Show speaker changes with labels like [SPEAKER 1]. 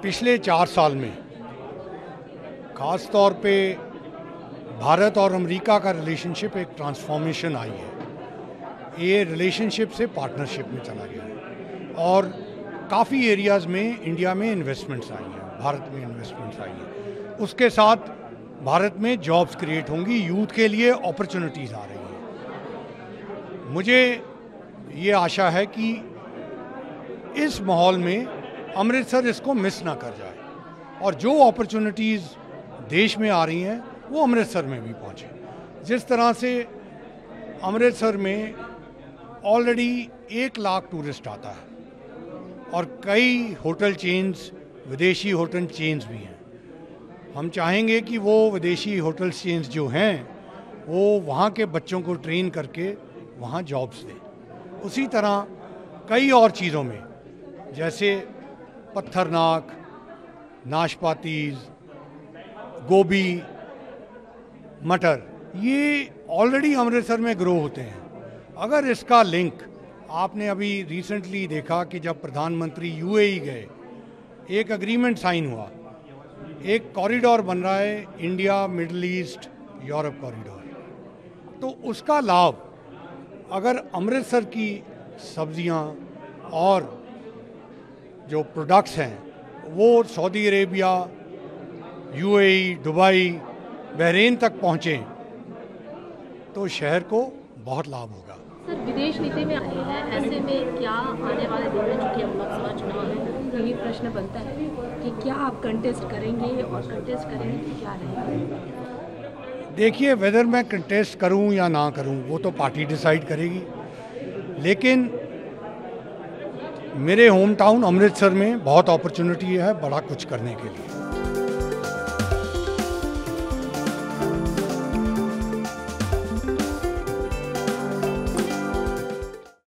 [SPEAKER 1] पिछले 4 साल में ख़ास तौर पे भारत और अमेरिका का रिलेशनशिप एक ट्रांसफॉर्मेशन आई है। ये रिलेशनशिप से पार्टनरशिप में चला गया है और काफ़ी एरियाज़ में इंडिया में इन्वेस्टमेंट्स आई हैं, भारत में इन्वेस्टमेंट्स आई हैं। उसके साथ भारत में जॉब्स क्रिएट होंगी, यूथ के लिए अपॉर्चुनिटीज़ आ रही हैं। मुझे ये आशा है कि इस माहौल में अमृतसर इसको मिस ना कर जाए और जो अपॉर्चुनिटीज़ देश में आ रही हैं वो अमृतसर में भी पहुँचे। जिस तरह से अमृतसर में ऑलरेडी 1 लाख टूरिस्ट आता है और कई होटल चेन्स, विदेशी होटल चेन्स भी हैं। हम चाहेंगे कि वो विदेशी होटल चेन्स जो हैं वो वहाँ के बच्चों को ट्रेन करके वहाँ जॉब्स दें। उसी तरह कई और चीज़ों में जैसे पत्थरनाक, नाशपातीज, गोभी, मटर, ये ऑलरेडी अमृतसर में ग्रो होते हैं। अगर इसका लिंक, आपने अभी रिसेंटली देखा कि जब प्रधानमंत्री यूएई गए, एक एग्रीमेंट साइन हुआ, एक कॉरिडोर बन रहा है, India Middle East Europe corridor. तो उसका लाभ अगर अमृतसर की सब्जियां और जो प्रोडक्ट्स हैं वो Saudi Arabia, UAE, Dubai, Bahrain तक पहुँचें तो शहर को बहुत लाभ होगा।
[SPEAKER 2] सर, विदेश नीति में आए हैं, ऐसे में क्या आने वाले दिन में चूँकि अब लोकसभा चुनाव है तो ये प्रश्न बनता है कि क्या आप कंटेस्ट करेंगे और कंटेस्ट करेंगे तो क्या रहेगा?
[SPEAKER 1] देखिए, वेदर मैं कंटेस्ट करूं या ना करूं वो तो पार्टी डिसाइड करेगी, लेकिन मेरे होम टाउन अमृतसर में बहुत अपॉर्चुनिटी है बड़ा कुछ करने के लिए।